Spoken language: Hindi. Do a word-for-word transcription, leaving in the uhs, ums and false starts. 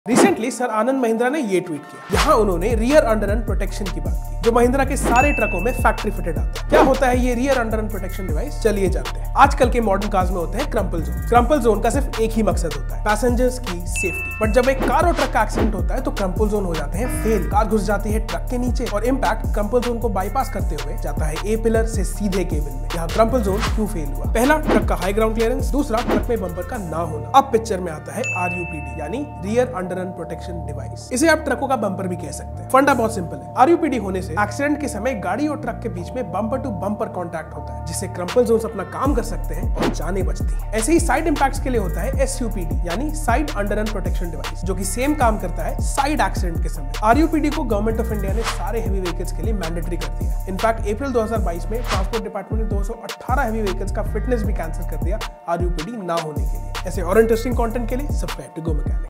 रिसेंटली सर आनंद महिंद्रा ने ये ट्वीट किया। यहाँ उन्होंने रियर अंडररन प्रोटेक्शन की बात की, जो महिंद्रा के सारे ट्रकों में फैक्ट्री फिटेड आता है। क्या होता है ये रियर अंडररन प्रोटेक्शन डिवाइस, चलिए जानते हैं। आजकल के मॉडर्न कार्स में होते हैं क्रम्पल जोन। क्रम्पल जोन का सिर्फ एक ही मकसद होता है, पैसेंजर्स की सेफ्टी। बट जब एक कार और ट्रक का एक्सीडेंट होता है तो क्रम्पल जोन हो जाते हैं फेल। कार घुस जाती है ट्रक के नीचे और इम्पैक्ट क्रम्पल जोन को बाईपास करते हुए जाता है ए पिलर से सीधे केबिन में। यहाँ क्रम्पल जोन क्यों फेल हुआ? पहला, ट्रक का हाई ग्राउंड क्लियरेंस। दूसरा, ट्रक में बम्पर का ना होना। अब पिक्चर में आता है आर यू पी डी यानी रियर अंडररन प्रोटेक्शन डिवाइस। इसे आप ट्रकों का बम्पर भी कह सकते हैं। फंडा बहुत सिंपल है। आर यू पी डी होने से एक्सीडेंट के समय गाड़ी और ट्रक के बीच में बम्पर टू बम्पर कांटेक्ट होता है, जिससे क्रम्पल जोन्स अपना काम कर सकते हैं और जानें बचती हैं। ऐसे ही साइड इंपैक्ट्स के लिए होता है एस यू पी डी यानी साइड अंडररन प्रोटेक्शन डिवाइस, जो कि सेम काम करता है साइड एक्सीडेंट के समय। आर यू पी डी को गवर्नमेंट ऑफ इंडिया ने सारे हेवी व्हीकल्स के लिए मैंडेटरी कर दिया है। इनफैक्ट अप्रैल दो हज़ार बाईस में ट्रांसपोर्ट डिपार्टमेंट ने दो सौ अठारह हेवी व्हीकल्स का फिटनेस भी कैंसिल कर दिया आर यू पी डी ना होने के लिए। ऐसे और इंटरेस्टिंग कंटेंट के लिए सब्सक्राइब टू गो मैकेनिक।